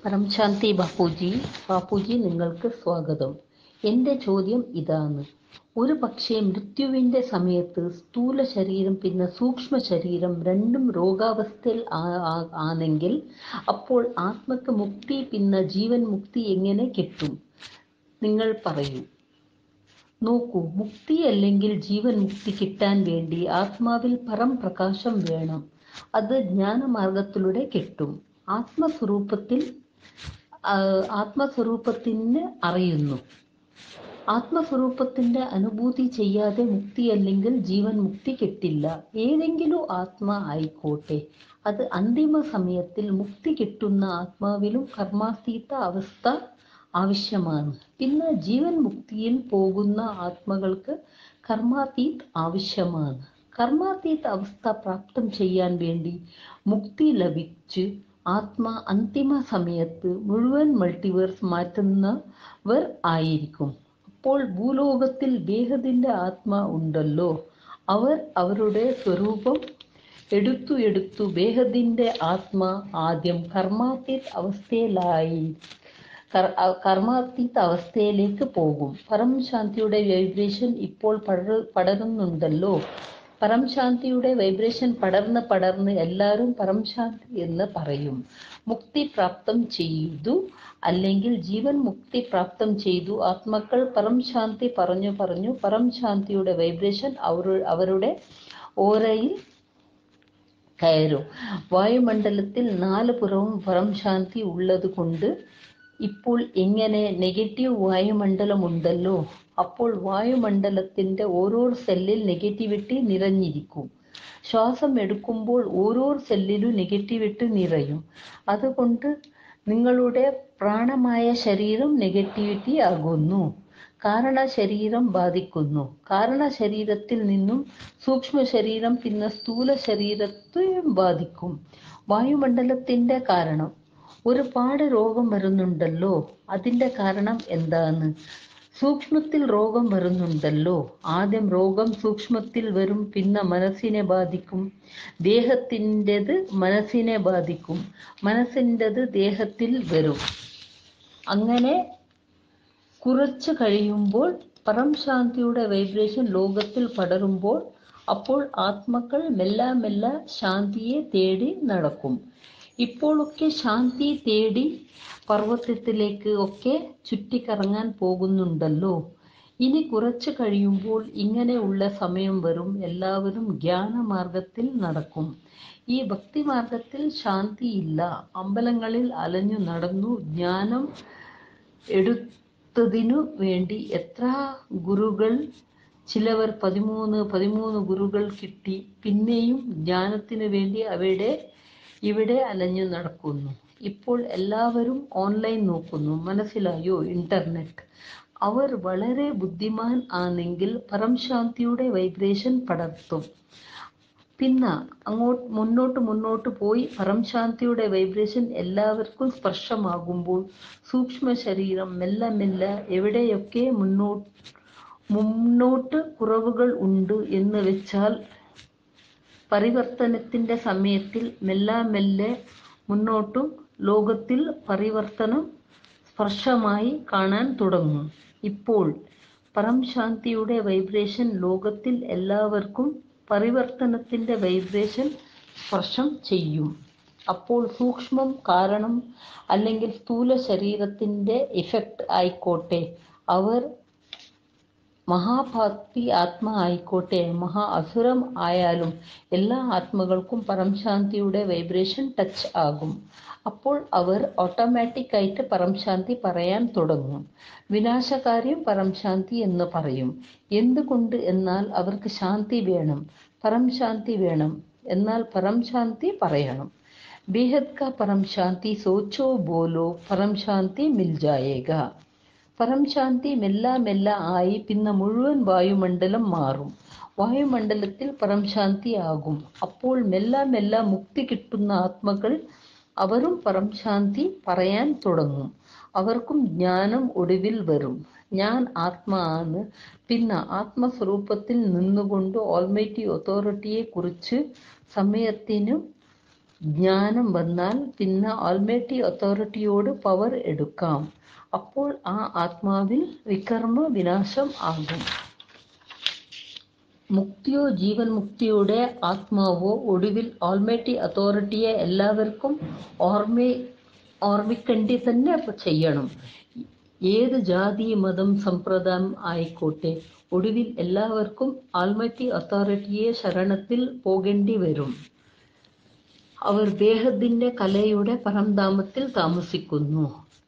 പരംശാന്തി ബാപ്പുജി നിങ്ങൾക്ക് സ്വാഗതം. എൻ്റെ ചോദ്യം ഇതാണ്. ഒരു പക്ഷേ മൃത്യുവിൻ്റെ സമയത്ത് സ്ഥൂല ശരീരം പിന്നെ സൂക്ഷ്മ ശരീരം രണ്ടും രോഗാവസ്ഥയിൽ ആണെങ്കിൽ അപ്പോൾ ആത്മക്ക് മുക്തി പിന്നെ ജീവൻ മുക്തി എങ്ങനെ കിട്ടും? നിങ്ങൾ പറയൂ. നോക്കൂ, മുക്തി അല്ലെങ്കിൽ ജീവൻ മുക്തി കിട്ടാൻ വേണ്ടി ആത്മാവിൽ പരംപ്രകാശം വേണം. അത് ജ്ഞാനമാർഗത്തിലൂടെ കിട്ടും. ആത്മസ്വരൂപത്തിന് അറിയുന്നു. ആത്മസ്വരൂപത്തിന്റെ അനുഭൂതി ചെയ്യാതെ മുക്തി അല്ലെങ്കിൽ ജീവൻ മുക്തി കിട്ടില്ല. ഏതെങ്കിലും ആത്മാ ആയിക്കോട്ടെ, അത് അന്തിമ സമയത്തിൽ മുക്തി കിട്ടുന്ന ആത്മാവിലും കർമാതീത അവസ്ഥ ആവശ്യമാണ്. പിന്നെ ജീവൻ മുക്തിയിൽ പോകുന്ന ആത്മകൾക്ക് കർമാതീത് ആവശ്യമാണ്. കർമാതീത അവസ്ഥ പ്രാപ്തം ചെയ്യാൻ വേണ്ടി മുക്തി ലഭിച്ച് ആത്മാ അന്തിമ സമയത്ത് മുഴുവൻ മൾട്ടിവേഴ്സ് മാറ്റുന്നവർ ആയിരിക്കും. അപ്പോൾ ഭൂലോകത്തിൽ ദേഹത്തിന്റെ ആത്മാ ഉണ്ടല്ലോ, അവർ അവരുടെ സ്വരൂപം എടുത്തു ദേഹത്തിന്റെ ആത്മാ ആദ്യം കർമാതീത അവസ്ഥയിലേക്ക് പോകും. പരംശാന്തിയുടെ വൈബ്രേഷൻ ഇപ്പോൾ പടരുന്നുണ്ടല്ലോ. പരംശാന്തിയുടെ വൈബ്രേഷൻ പടർന്ന് എല്ലാവരും പരംശാന്തി എന്ന് പറയും. മുക്തി പ്രാപ്തം ചെയ്തു അല്ലെങ്കിൽ ജീവൻ മുക്തി പ്രാപ്തം ചെയ്തു ആത്മാക്കൾ പരംശാന്തി പറഞ്ഞു പരംശാന്തിയുടെ വൈബ്രേഷൻ അവരുടെ ഓരയിൽ കയറും. വായുമണ്ഡലത്തിൽ 4 പുറവും പരംശാന്തി ഉള്ളത് കൊണ്ട് ഇപ്പോൾ എങ്ങനെ നെഗറ്റീവ് വായുമണ്ഡലം ഉണ്ടല്ലോ, അപ്പോൾ വായുമണ്ഡലത്തിന്റെ ഓരോ സെല്ലിൽ നെഗറ്റിവിറ്റി നിറഞ്ഞിരിക്കും. ശ്വാസം എടുക്കുമ്പോൾ ഓരോ സെല്ലിലും നെഗറ്റിവിറ്റി നിറയും. അതുകൊണ്ട് നിങ്ങളുടെ പ്രാണമായ ശരീരം നെഗറ്റിവിറ്റി ആകുന്നു. കാരണ ശരീരം ബാധിക്കുന്നു. കാരണ ശരീരത്തിൽ നിന്നും സൂക്ഷ്മ ശരീരം പിന്നെ സ്ഥൂല ശരീരത്തെയും ബാധിക്കും. വായുമണ്ഡലത്തിന്റെ കാരണം ഒരുപാട് രോഗം വരുന്നുണ്ടല്ലോ. അതിന്റെ കാരണം എന്താണ്? സൂക്ഷ്മത്തിൽ രോഗം വരുന്നുണ്ടല്ലോ. ആദ്യം രോഗം സൂക്ഷ്മത്തിൽ വരും, പിന്നെ മനസ്സിനെ ബാധിക്കും. ദേഹത്തിൻ്റെത് മനസ്സിനെ ബാധിക്കും, മനസ്സിൻ്റെത് ദേഹത്തിൽ വരും. അങ്ങനെ കുറച്ച് കഴിയുമ്പോൾ പരംശാന്തിയുടെ വൈബ്രേഷൻ ലോകത്തിൽ പടരുമ്പോൾ അപ്പോൾ ആത്മാക്കൾ മെല്ലെ ശാന്തിയെ തേടി നടക്കും. ഇപ്പോഴൊക്കെ ശാന്തി തേടി പർവ്വതത്തിലേക്ക് ഒക്കെ ചുറ്റിക്കറങ്ങാൻ പോകുന്നുണ്ടല്ലോ. ഇനി കുറച്ച് കഴിയുമ്പോൾ ഇങ്ങനെയുള്ള സമയം വരും, എല്ലാവരും ജ്ഞാനമാർഗത്തിൽ നടക്കും. ഈ ഭക്തിമാർഗത്തിൽ ശാന്തിയില്ല. അമ്പലങ്ങളിൽ അലഞ്ഞു നടന്നു ജ്ഞാനം എടുത്തതിനു വേണ്ടി എത്ര ഗുരുകൾ, ചിലവർ 13 ഗുരുകൾ കിട്ടി. പിന്നെയും ജ്ഞാനത്തിനു വേണ്ടി ഇവിടെ അലഞ്ഞു നടക്കുന്നു. ഇപ്പോൾ എല്ലാവരും ഓൺലൈൻ നോക്കുന്നു. മനസ്സിലായോ? ഇന്റർനെറ്റ്. അവർ വളരെ ബുദ്ധിമാൻ ആണെങ്കിൽ പരംശാന്തിയുടെ വൈബ്രേഷൻ പടർത്തും. പിന്നെ മുന്നോട്ട് പോയി പരംശാന്തിയുടെ വൈബ്രേഷൻ എല്ലാവർക്കും സ്പർശമാകുമ്പോൾ സൂക്ഷ്മ ശരീരം മെല്ലെ എവിടെയൊക്കെ മുന്നോട്ട് കുറവുകൾ ഉണ്ട് എന്ന് വെച്ചാൽ പരിവർത്തനത്തിന്റെ സമയത്തിൽ മെല്ലെ മുന്നോട്ടും ലോകത്തിൽ പരിവർത്തനം സ്പർശമായി കാണാൻ തുടങ്ങും. ഇപ്പോൾ പരംശാന്തിയുടെ വൈബ്രേഷൻ ലോകത്തിൽ എല്ലാവർക്കും പരിവർത്തനത്തിന്റെ വൈബ്രേഷൻ സ്പർശം ചെയ്യും. അപ്പോൾ സൂക്ഷ്മം കാരണം അല്ലെങ്കിൽ സ്ഥൂല ശരീരത്തിന്റെ ഇഫക്റ്റ് ആയിക്കോട്ടെ, അവർ മഹാഭക്തി ആത്മ ആയിക്കോട്ടെ, മഹാ അസുരം ആയാലും എല്ലാ ആത്മകൾക്കും പരംശാന്തിയുടെ വൈബ്രേഷൻ ടച്ച് ആകും. അപ്പോൾ അവർ ഓട്ടോമാറ്റിക് ആയിട്ട് പരംശാന്തി പറയാൻ തുടങ്ങും. വിനാശകാര്യം പരംശാന്തി എന്ന് പറയും. എന്തുകൊണ്ട് എന്നാൽ അവർക്ക് ശാന്തി വേണം, പരംശാന്തി വേണം. എന്നാൽ പരംശാന്തി പറയണം. ബേഹദ് കാ പരംശാന്തി സോച്ചോ ബോലോ പരംശാന്തി മിൽ ജായേഗാ. പരംശാന്തി മെല്ലെ ആയി പിന്നെ മുഴുവൻ വായുമണ്ഡലം മാറും. വായുമണ്ഡലത്തിൽ പരംശാന്തി ആകും. അപ്പോൾ മെല്ലെ മുക്തി കിട്ടുന്ന ആത്മകൾ അവരും പരംശാന്തി പറയാൻ തുടങ്ങും. അവർക്കും ജ്ഞാനം ഒടുവിൽ വരും. ഞാൻ ആത്മാ ആണ്. പിന്നെ ആത്മസ്വരൂപത്തിൽ നിന്നുകൊണ്ട് ഓൾമൈറ്റി അതോറിറ്റിയെ കുറിച്ച് സമയത്തിനും ജ്ഞാനം വന്നാൽ പിന്നെ ആൾമൈറ്റി അതോറിറ്റിയോട് പവർ എടുക്കാം. അപ്പോൾ ആ ആത്മാവിൽ വികർമ്മ വിനാശം ആകും. മുക്തിയോ ജീവൻ മുക്തിയുടെ ആത്മാവോ ഒടുവിൽ ആൾമൈറ്റി അതോറിറ്റിയെ എല്ലാവർക്കും ഓർമ്മിക്കേണ്ടി തന്നെ ചെയ്യണം. ഏത് ജാതി മതം സമ്പ്രദായം ആയിക്കോട്ടെ, ഒടുവിൽ എല്ലാവർക്കും ആൾമൈറ്റി അതോറിറ്റിയെ ശരണത്തിൽ പോകേണ്ടി വരും. അവർ ബേഹദിന്റെ കലയുടെ പരംധാമത്തിൽ താമസിക്കുന്നു.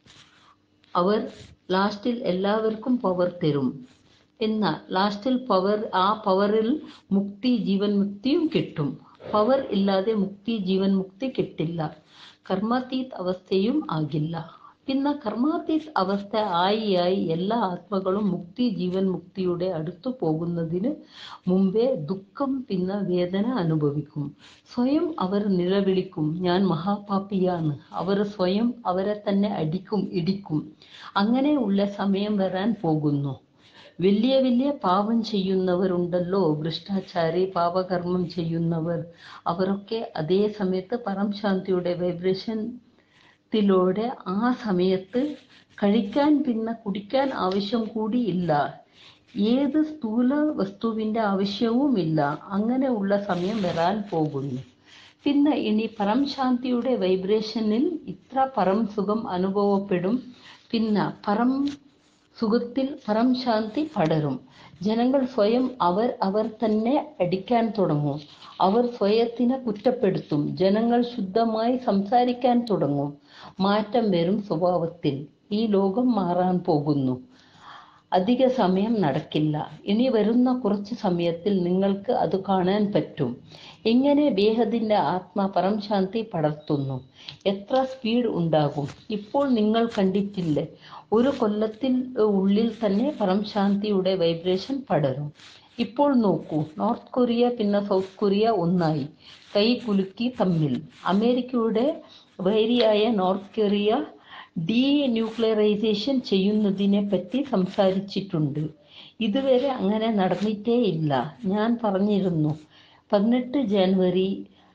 അവർ ലാസ്റ്റിൽ എല്ലാവർക്കും പവർ തരും. എന്നാൽ ലാസ്റ്റിൽ ആ പവറിൽ മുക്തി ജീവൻ മുക്തിയും കിട്ടും. പവർ ഇല്ലാതെ മുക്തി ജീവൻ മുക്തി കിട്ടില്ല. കർമാതീത് അവസ്ഥയും ആകില്ല. പിന്നെ കർമാതീത് അവസ്ഥ ആയി എല്ലാ ആത്മകളും മുക്തി ജീവൻ മുക്തിയുടെ അടുത്തു പോകുന്നതിന് മുമ്പേ ദുഃഖം പിന്നെ വേദന അനുഭവിക്കും. സ്വയം അവർ നിലവിളിക്കും, ഞാൻ മഹാപാപിയാണ്. അവർ സ്വയം അവരെ തന്നെ ഇടിക്കും. അങ്ങനെയുള്ള സമയം വരാൻ പോകുന്നു. വലിയ വലിയ പാപം ചെയ്യുന്നവരുണ്ടല്ലോ, ഭ്രഷ്ടാചാരി, പാപകർമ്മം ചെയ്യുന്നവർ. അവരൊക്കെ അതേ സമയത്ത് പരംശാന്തിയുടെ വൈബ്രേഷനിലൂടെ ആ സമയത്ത് കഴിക്കാൻ പിന്നെ കുടിക്കാൻ ആവശ്യം കൂടി ഇല്ല. ഏത് സ്ഥൂല വസ്തുവിന്റെ ആവശ്യവും ഇല്ല. അങ്ങനെയുള്ള സമയം വരാൻ പോകുന്നു. പിന്നെ ഇനി പരംശാന്തിയുടെ വൈബ്രേഷനിൽ ഇത്ര പരം സുഖം അനുഭവപ്പെടും. പിന്നെ പരം സുഖത്തിൽ പരംശാന്തി പടരും. ജനങ്ങൾ സ്വയം അവർ തന്നെ അടിക്കാൻ തുടങ്ങും. അവർ സ്വയത്തിനെ കുറ്റപ്പെടുത്തും. ജനങ്ങൾ ശുദ്ധമായി സംസാരിക്കാൻ തുടങ്ങും. മാറ്റം വരും സ്വഭാവത്തിൽ. ഈ ലോകം മാറാൻ പോകുന്നു. അധിക സമയം നടക്കില്ല. ഇനി വരുന്ന കുറച്ച് സമയത്തിൽ നിങ്ങൾക്ക് അത് കാണാൻ പറ്റും. എങ്ങനെ ബേഹദിന്റെ ആത്മ പരംശാന്തി പടർത്തുന്നു. എത്ര സ്പീഡ് ഉണ്ടാകും. ഇപ്പോൾ നിങ്ങൾ കണ്ടിട്ടില്ലേ, ഒരു കൊല്ലത്തിൽ ഉള്ളിൽ തന്നെ പരംശാന്തിയുടെ വൈബ്രേഷൻ പടരും. ഇപ്പോൾ നോക്കൂ, നോർത്ത് കൊറിയ പിന്നെ സൗത്ത് കൊറിയ ഒന്നായി, കൈ കുലുക്കി തമ്മിൽ. അമേരിക്കയുടെ വൈരിയായ നോർത്ത് കൊറിയ ഡീന്യൂക്ലിയറൈസേഷൻ ചെയ്യുന്നതിനെ പറ്റി സംസാരിച്ചിട്ടുണ്ട്. ഇതുവരെ അങ്ങനെ നടന്നിട്ടേ ഇല്ല. ഞാൻ പറഞ്ഞിരുന്നു, 18 ജനുവരി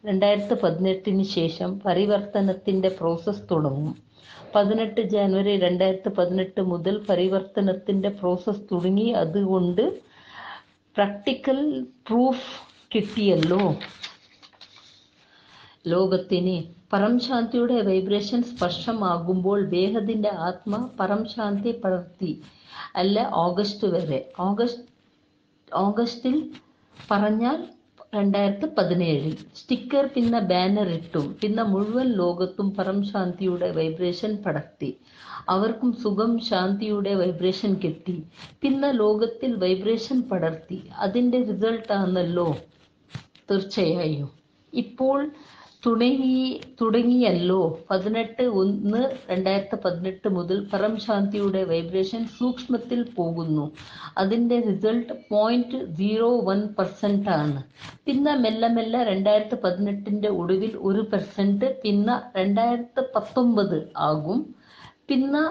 2018 ശേഷം പരിവർത്തനത്തിന്റെ പ്രോസസ് തുടങ്ങും. 18 ജനുവരി 2018 മുതൽ പരിവർത്തനത്തിന്റെ പ്രോസസ് തുടങ്ങി. അതുകൊണ്ട് പ്രാക്ടിക്കൽ പ്രൂഫ് കിട്ടിയല്ലോ ലോകത്തിന്. പരംശാന്തിയുടെ വൈബ്രേഷൻ സ്പർശമാകുമ്പോൾ ബേഹദിന്റെ ആത്മ പരംശാന്തി പടർത്തി. അല്ല, ഓഗസ്റ്റ് വരെ. ഓഗസ്റ്റിൽ പറഞ്ഞാൽ 2017 സ്റ്റിക്കർ പിന്നെ ബാനർ ഇട്ടും. പിന്നെ മുഴുവൻ ലോകത്തും പരംശാന്തിയുടെ വൈബ്രേഷൻ പടർത്തി. അവർക്കും സുഖം ശാന്തിയുടെ വൈബ്രേഷൻ കിട്ടി. പിന്നെ ലോകത്തിൽ വൈബ്രേഷൻ പടർത്തി. അതിന്റെ റിസൾട്ട് ആണല്ലോ. തീർച്ചയായും ഇപ്പോൾ തുടങ്ങിയല്ലോ. 18/1/2018 മുതൽ പരംശാന്തിയുടെ വൈബ്രേഷൻ സൂക്ഷ്മത്തിൽ പോകുന്നു. അതിന്റെ റിസൾട്ട് 0.01% ആണ്. പിന്നെ മെല്ലെ 2018 ഒടുവിൽ 1%, പിന്നെ 2019 ആകും. പിന്നെ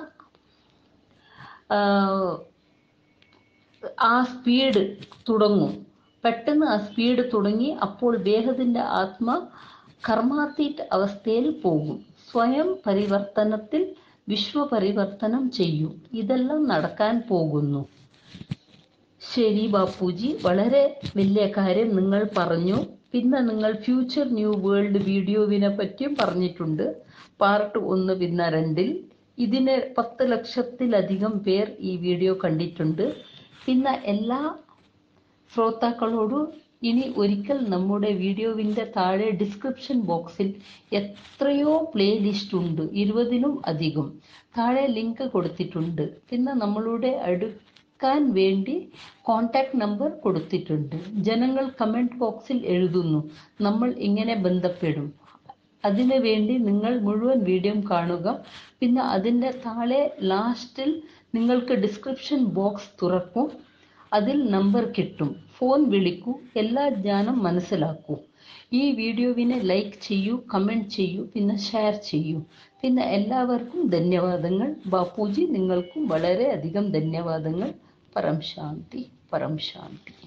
ആ സ്പീഡ് തുടങ്ങും. പെട്ടെന്ന് ആ സ്പീഡ് തുടങ്ങി. അപ്പോൾ ബേഹദിന്റെ ആത്മ കർമാതീത് അവസ്ഥയിൽ പോകും. സ്വയം പരിവർത്തനത്തിൽ വിശ്വപരിവർത്തനം ചെയ്യും. ഇതെല്ലാം നടക്കാൻ പോകുന്നു. ശരി ബാപ്പുജി, വളരെ വലിയ കാര്യം നിങ്ങൾ പറഞ്ഞു. പിന്നെ നിങ്ങൾ ഫ്യൂച്ചർ ന്യൂ വേൾഡ് വീഡിയോവിനെ പറ്റിയും പറഞ്ഞിട്ടുണ്ട്. പാർട്ട് 1 പിന്നെ 2-ൽ. ഇതിനെ 10 ലക്ഷത്തിലധികം പേർ ഈ വീഡിയോ കണ്ടിട്ടുണ്ട്. പിന്നെ എല്ലാ ശ്രോതാക്കളോടും ഇനി ഒരിക്കൽ നമ്മുടെ വീഡിയോവിന്റെ താഴെ ഡിസ്ക്രിപ്ഷൻ ബോക്സിൽ എത്രയോ പ്ലേലിസ്റ്റ് ഉണ്ട്, 20-ലും അധികം. താഴെ ലിങ്ക് കൊടുത്തിട്ടുണ്ട്. പിന്നെ നമ്മളുടെ അടുക്കാൻ വേണ്ടി കോണ്ടാക്ട് നമ്പർ കൊടുത്തിട്ടുണ്ട്. ജനങ്ങൾ കമന്റ് ബോക്സിൽ എഴുതുന്നു, നമ്മൾ ഇങ്ങനെ ബന്ധപ്പെടും. അതിനു വേണ്ടി നിങ്ങൾ മുഴുവൻ വീഡിയോ കാണുക. പിന്നെ അതിൻ്റെ താഴെ ലാസ്റ്റിൽ നിങ്ങൾക്ക് ഡിസ്ക്രിപ്ഷൻ ബോക്സ് തുറക്കും. അതിൽ നമ്പർ കിട്ടും. ഫോൺ വിളിക്കൂ. എല്ലാ ജ്ഞാനം മനസ്സിലാക്കൂ. ഈ വീഡിയോവിനെ ലൈക്ക് ചെയ്യൂ, കമൻറ്റ് ചെയ്യൂ, പിന്നെ ഷെയർ ചെയ്യൂ. പിന്നെ എല്ലാവർക്കും ധന്യവാദങ്ങൾ. ബാപ്പുജി, നിങ്ങൾക്കും വളരെ അധികം ധന്യവാദങ്ങൾ. പരം ശാന്തി, പരം ശാന്തി.